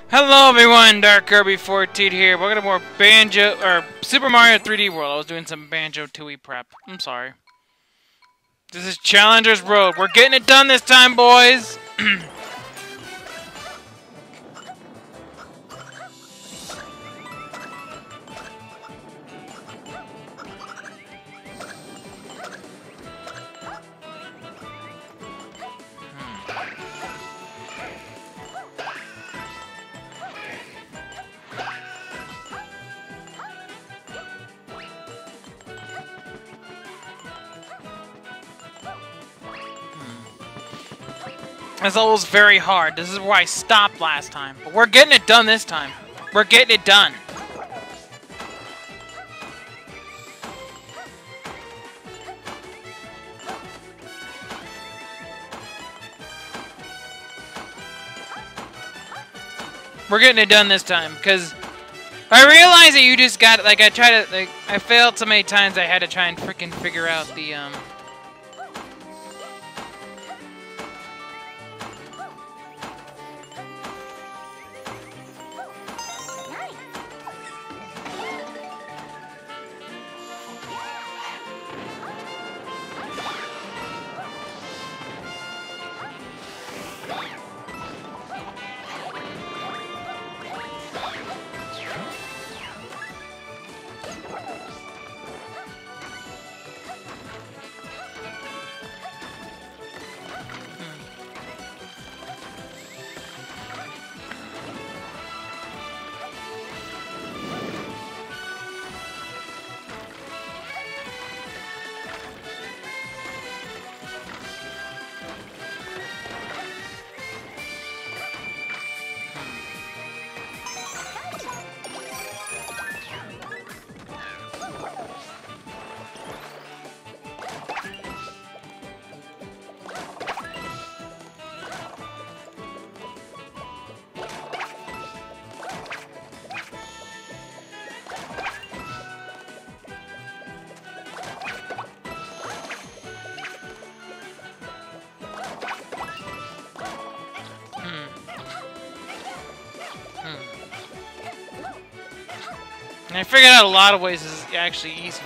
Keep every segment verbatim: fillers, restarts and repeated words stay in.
Hello everyone, Dark Kirby fourteen here. We're gonna more Banjo or Super Mario three D World. I was doing some Banjo Tooie prep. I'm sorry. This is Challenger's Road. We're getting it done this time, boys. It's always very hard. This is where I stopped last time. But we're getting it done this time. We're getting it done. We're getting it done this time, because I realized that you just got, like, I tried to, like, I failed so many times I had to try and freaking figure out the, um... And I figured out a lot of ways this is actually easier.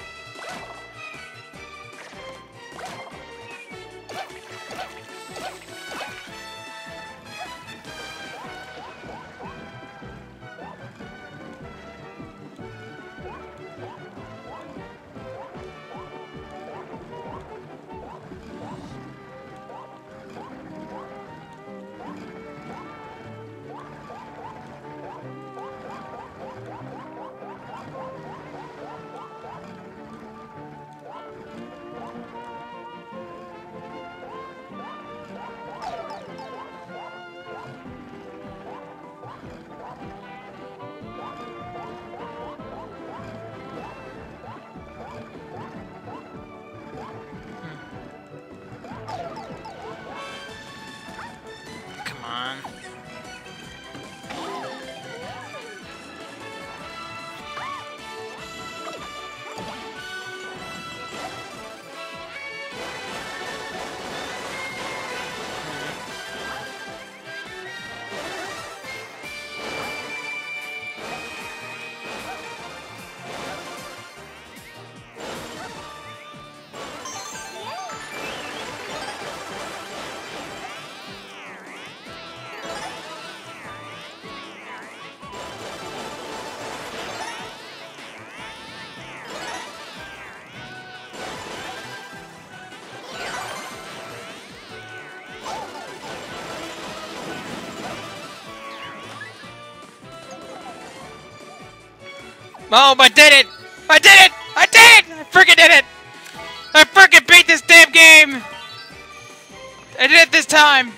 Oh, I did it! I did it! I did it! I freaking did it! I freaking beat this damn game! I did it this time!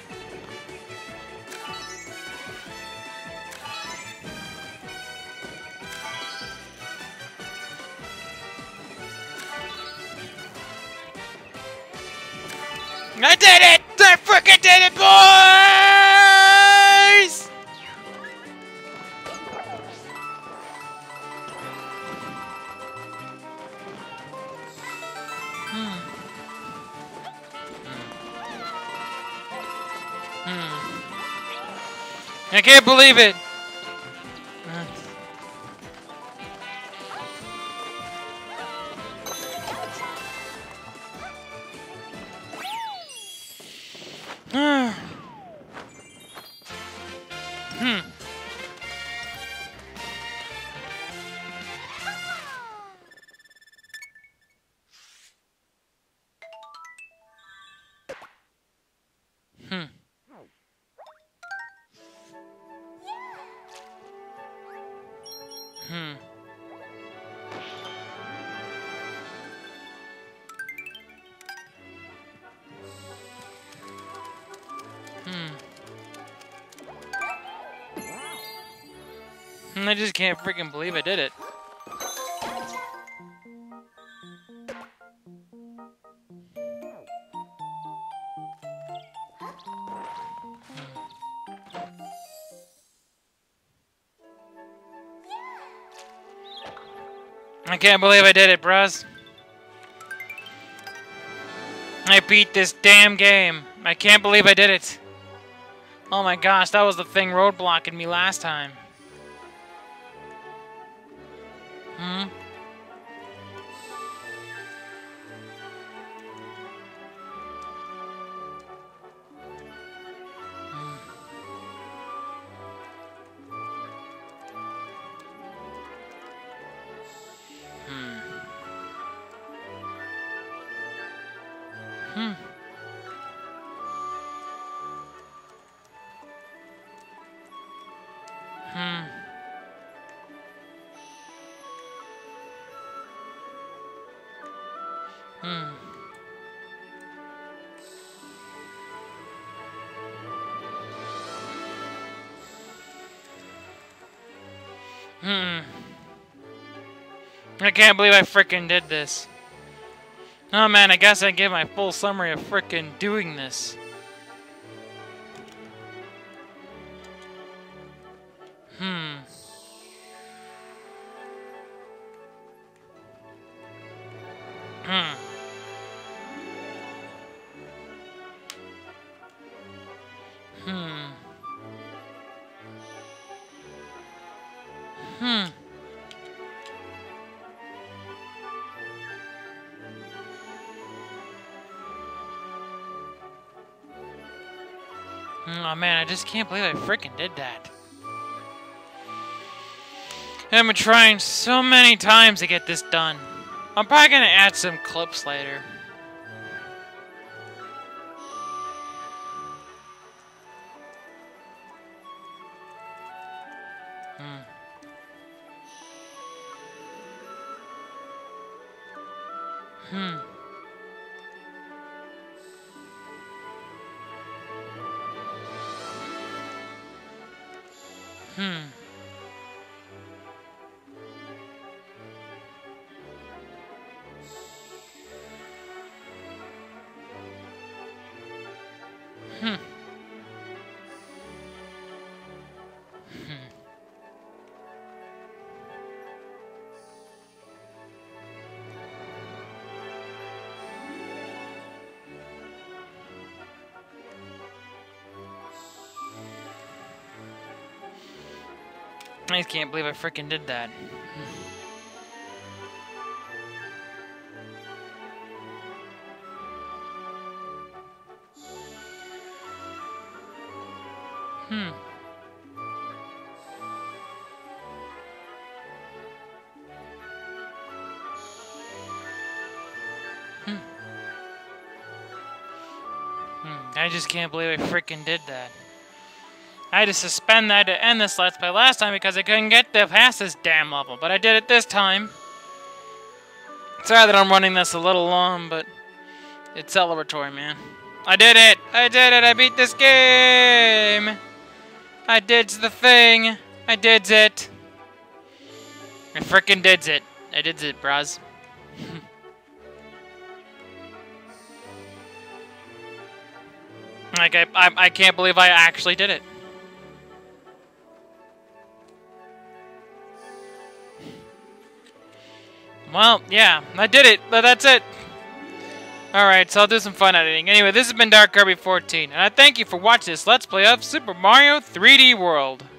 I did it! I freaking did it, boys! I can't believe it! Hmm. Hmm. Hmm. Hmm. I just can't freaking believe I did it. I can't believe I did it, bros. I beat this damn game. I can't believe I did it. Oh my gosh, that was the thing roadblocking me last time. Hmm? Hmm. Hmm. Hmm. Hmm. Hmm. I can't believe I frickin' did this. Oh man, I guess I give my full summary of frickin' doing this. Hmm. Hmm. Hmm. Hmm. Oh man, I just can't believe I frickin' did that. I've been trying so many times to get this done. I'm probably gonna add some clips later. Hmm. Hmm. Hmm. Hmm. I just can't believe I frickin' did that. Hmm. Hmm. Hmm. I just can't believe I frickin' did that. I had to suspend that to end this Let's Play last time because I couldn't get to past this damn level, but I did it this time. Sorry that I'm running this a little long, but it's celebratory, man. I did it! I did it! I beat this game! I did the thing! I did it! I frickin' did it. I did it, bros. Like, I, I, I can't believe I actually did it. Well, yeah, I did it, but that's it. Alright, so I'll do some fun editing. Anyway, this has been Dark Kirby fourteen, and I thank you for watching this Let's Play of Super Mario three D World.